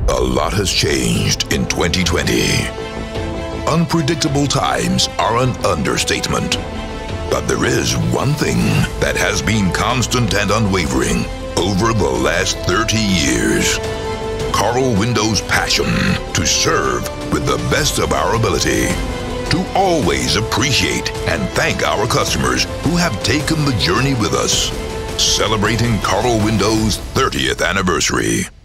A lot has changed in 2020. Unpredictable times are an understatement. But there is one thing that has been constant and unwavering over the last 30 years. Carl Windows' passion to serve with the best of our ability, to always appreciate and thank our customers who have taken the journey with us, celebrating Carl Windows' 30th anniversary.